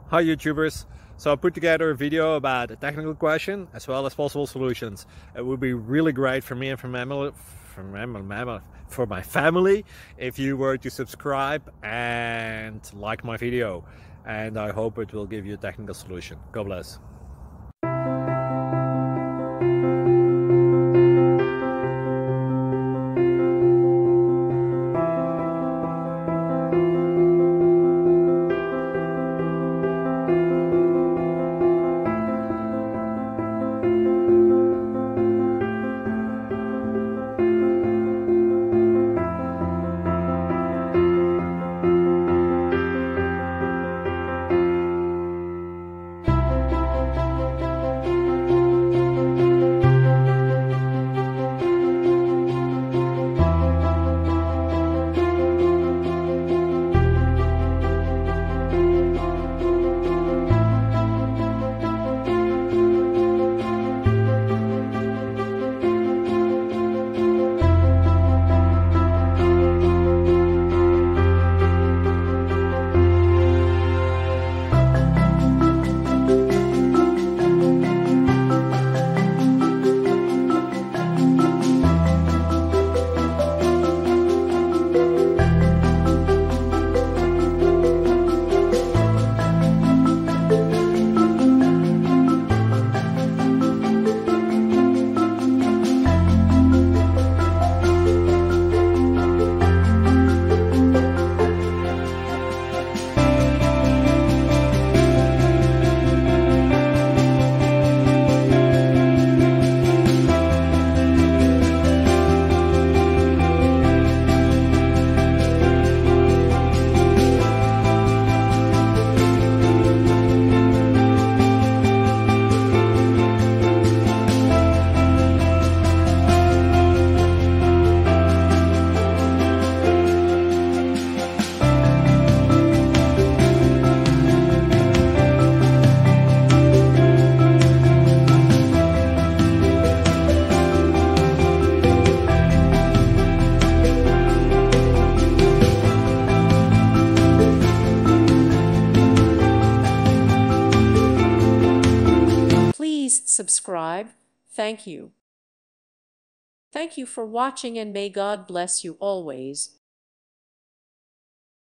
Hi YouTubers! So I put together a video about a technical question as well as possible solutions. It would be really great for me and for my family if you were to subscribe and like my video, and I hope it will give you a technical solution. God bless. Please subscribe. Thank you. Thank you for watching, and may God bless you always.